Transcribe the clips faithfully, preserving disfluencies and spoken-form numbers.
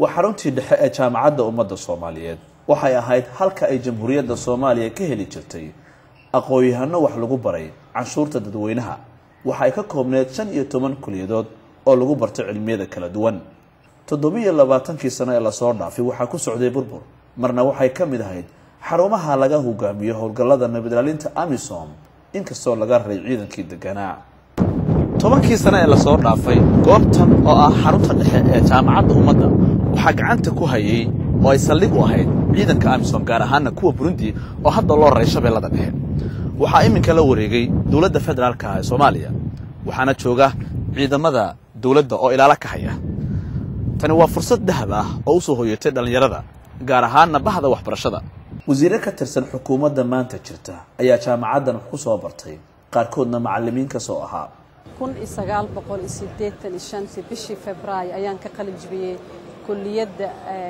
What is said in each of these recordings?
وحرونتي دحاء جامعة أمد الصوماليات waxay ahayd halka ay jamhuuriyadda Soomaaliya ka heli jirtay aqoon-yahano wax lagu baray canshuurta dadweynaha waxay ka koobneed shan iyo toban kuliyadood oo lagu bartay cilmiyada kala duwan toddoba iyo labaatan sano ee la soo dhaafay waxa ku socday burbur marna waxay ka mid ahayd xarumaha laga hogaamiyo howlgallada nabadgelyada AMISOM inkastoo laga raray ciidankii deganaa tobankii sano ee la soo dhaafay goobtan oo ah xarunta dhexe ee jaamacadda ummadda waxa gacanta ku hayay oo ay saldhig u ahayd ciidanka AMISOM gaar ahaan kuwa Burundi oo hadda loo raray shabeellada dhexe waxa iminka la wareegay dawladda federaalka ee Soomaaliya waxaana jooga ciidamada dawladda oo ilaala ka haya tani waa fursad dahab ah oo soo hoyatay dhalinyarada gaar ahaan bahda waxbarashada wasiir ka tirsan xukuumadda maanta jirta ayaa jaamacaddan ku soo bartay qaarkoodna macallimiin ka soo ahaa kun iyo sagaal boqol iyo siddeetan iyo shan bishii Febraayo ayaan ka qalin jabiyay kulliyadda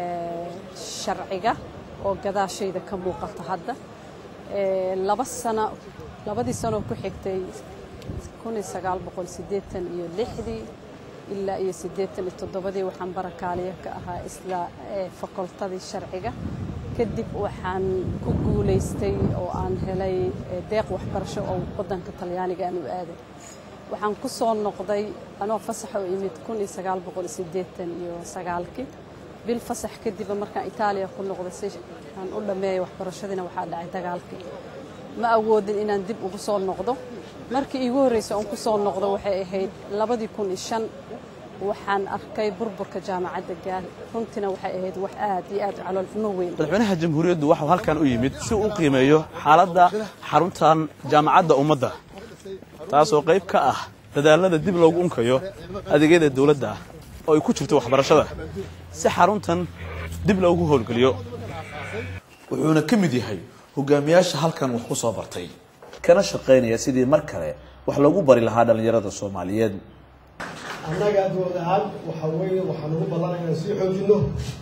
sharciga oo gadaashayda ka muuqata hadda laba sano labadii sano ku xigtay kun iyo sagaal boqol iyo siddeetan iyo lix ilaa iyo siddeetan iyo toddoba waxaan barakaaliye ka ahaa isla fakultadii sharciga kadib waxaan ku guuleystay oo aan helay deeq waxbarasho oo wadanka Talyaaniga aan u aaday waxaan ku soo noqday anoo fasax oo imid kun iyo sagaal boqol iyo siddeetan iyo sagaal bil fasax kadib markaan Itaaliya ku noqday si aan u dhameeyay waxbarashadina waxa dhacay dagaalkii ma awoodin inaan dib ugu soo noqdo markii iigu horeysay aan ku soo noqdo waxay ahayd labadii kun iyo shan waxaan arkay burburka jaamacadda gaar runtina waxay ahayd wax aad iyo aad calool xumo weyn madaxweynaha jamhuuriyaddu waxa halkan u yimid si uu qiimeeyo xaaladda xaruntan jaamacadda ummadda taasoo qayb ka ah dadaalada dib loogu unkayo adeegyada dawladda oo ay ku jirto waxbarashada si xaruntan dib loogu howlgaliyo wuxuuna ka mid yahay hogaamiyaasha halkan wax ku soo bartay kana shaqeynaya sidii mar kale wax loogu bari lahaa dhalinyarada Soomaaliyeed annaga doodaad waxa weeye waxaan ugu ballanayna si xoojino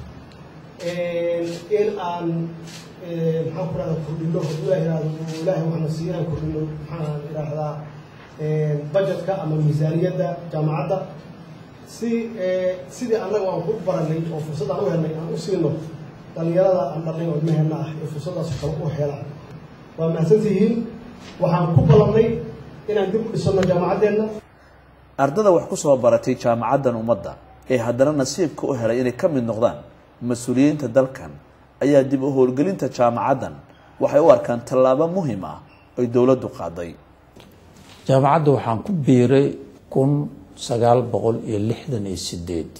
in aan maxaan ku raadin kordhino ilaahay ilaahay waxna siiyaan kordhino maxaan iraahdaa budgetka ama miisaaniyadda jaamacadda si sidii annaga waan ku baranay oo fursad aan u helnay aan u siino dhalinyarada aan dhalay oo meherna ah ee fursadaas kale u helaan waa mahadsantihiin waxaan ku ballannay inaan dib u dhisno jaamacaddeena ardada wax ku soo baratay jaamacaddan ummadda ee haddana nasiibka u helay inay ka mid noqdaan mas'uuliyiinta dalkan ayaa dib u howlgelinta jaamacaddan waxay u arkaan tallaabo muhiim ah oo dawladdu qaaday jaamacadda waxaan ku biiray kun sagaal boqol iyo lixdan iyo siddeed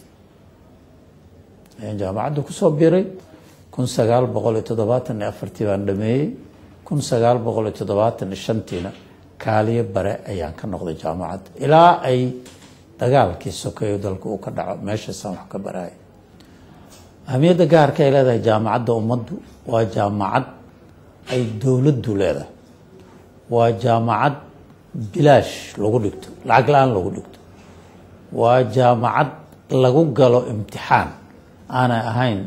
ayaan jaamacadda ku soo biiray kun sagaal boqol iyo toddobaatan iyo afar baan dhameeyay kun sagaal boqol iyo toddobaatan iyo shan kaaliye bare ayaan ka noqday jaamacadda ilaa ay dagaalkii sokeeyo dalka uu ka dhaco meeshaasaan wax ka baraayay ahmiyadda gaarka ay leedahay jaamacadda ummaddu waa jaamacad ay dawladdu leedahay waa jaamacad bilaash lagu dhigto lacag la-aan lagu dhigto waa jaamacad lagu galo imtixaan aanay ahayn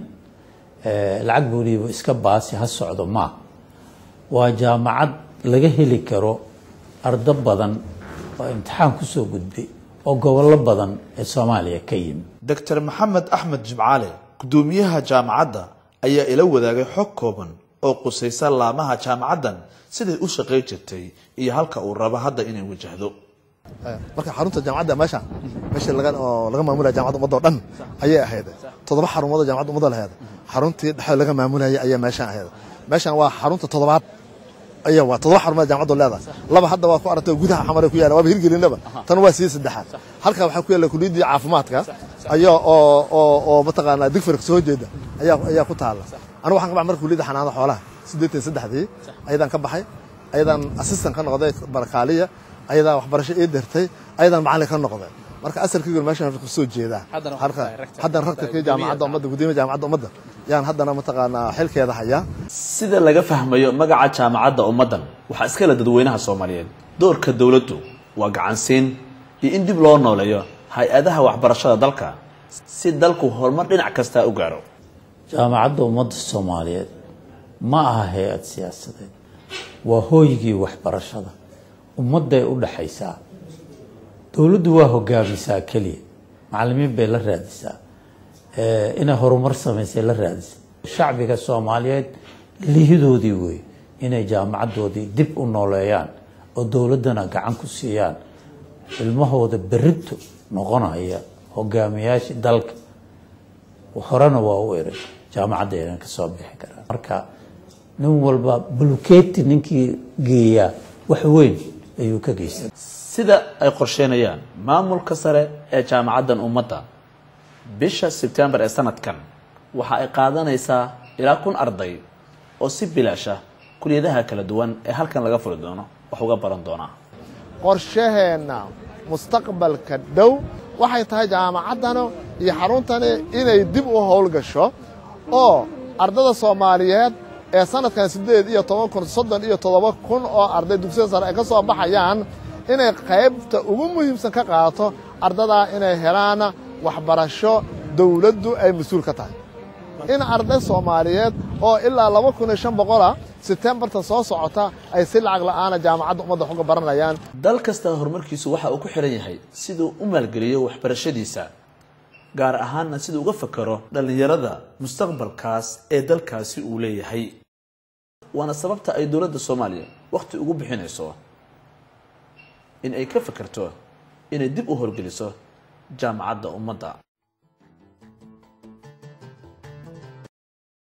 lacag booliiba iska baasi ha socdo ma waa jaamacad laga heli karo ardo badan oo imtixaan ku soo gudbay oo gobollo badan ee Soomaaliya ka yimid Doctor Maxamed Axmed Jimcaale gudoomiyaha jaamacadda ayaa ila wadaagay xog kooban oo qusaysa laamaha jaamacaddan sidii u shaqeey jirtay iyo halka uu rabo hadda inay wajahdo marka xarunta jaamacadda meesha meesha laga oo laga maamulay jaamacadda ummadda dhan ayay ahayd toddoba xarumood jaamacadda ummadda lahayd xaruntii dhexe laga maamulayay ayaa meesha ahayd meeshan waa xarunta toddobaad ayaa waa toddoba xarumood jaamacaddu leedahay laba hadda waa ku aragtay gudaha xamar ku yaala waa hirgelinaba tan waa sii saddexaad halka waxa ku yaala kulliyadda caafimaadka ayaa oo oo oo mataqaana digfar soo jeeda ayaa ayaa ku taala anigu waxaan ka baxay markii kulliyadda xanaanada xoolaha siddeetan iyo saddex ayadaan ka baxay ayadaan assistant ka noqday barakaaliya ayadaan waxbarasho ee dirtay ayadaan macallin ka noqday marka asalkiigu meeshan ku soo jeeda halka haddana ragta jaamacadda ummadda gudoomiyaha jaamacadda ummadda yaan haddana mataqaana xilkeeda haya sida laga fahmayo magaca jaamacadda ummaddan waxa iska la dadweynaha Soomaaliyeed doorka dawladdu waa gacansiin iyo in dib loo nooleeyo hay'adaha waxbarashada dalka si dalku horumar dhinac kasta u gaaro jaamacadda ummadda Soomaaliyeed ma aha hay'ad siyaasadeed waa hooygii waxbarashada ummadda ay u dhaxaysaa dawladdu waa hogaamisaa kaliya macallimiin bay la raadisaa inay horumar samaysay la raadisay shacbiga Soomaaliyeed lihidoodii way inay jaamacadoodii dib u nooleeyaan oo dawladana gacan ku siiyaan ilmahooda berrito noqonaya hogaamiyaasha dalka horena waa u eray jaamacadeena ka soo bixi kara marka nin walba bulkeeti ninkii geeya wax weyn ayuu ka geystay sida ay qorsheynayaan maamulka sare ee jaamacadan ummadda bisha September ee sanadkan waxa ay qaadanaysaa ilaa kun arday oo si bilaash ah kuliyadaha kala duwan ee halkan laga fuli doono wax uga baran doona qorshaheena mustaqbalka dhow waxay tahay jaamacadana iyo xaruntani inay dib u howl gasho oo ardada Soomaaliyeed ee sanadkan sideed iyo toban kun soddon iyo toddoba kun oo arday dugsiga sare ay ka soo baxayaan inay qaybta ugu muhiimsan ka qaato ardada inay helaan waxbarasho dawladdu ay mas'uul ka tahay in arday Soomaaliyeed oo ilaa laba kun iyo shan boqol September ta soo socota ay si lacag la'aan jaamacadda ummadda uga baranayaan dal kasta horumarkiisu waxa uu ku xiran yahay sidoo u maalgeliyo waxbarashadiisa gaar ahaan sidoo uga fakaro dhalinyarada mustaqbalkaas ee dalkaasi uu leeyahay waana sababta ay dawladda Soomaaliya waqti ugu bixinayso in ay ka fakarto inay dib u horgeliso jaamacadda ummadda